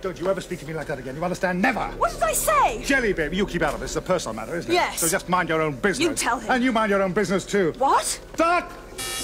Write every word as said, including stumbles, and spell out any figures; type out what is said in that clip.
don't you ever speak to me like that again. You understand? Never. What did I say? Jelly, baby, you keep out of this. It's a personal matter, isn't it? Yes. So just mind your own business. You tell him. And you mind your own business, too. What? Stop!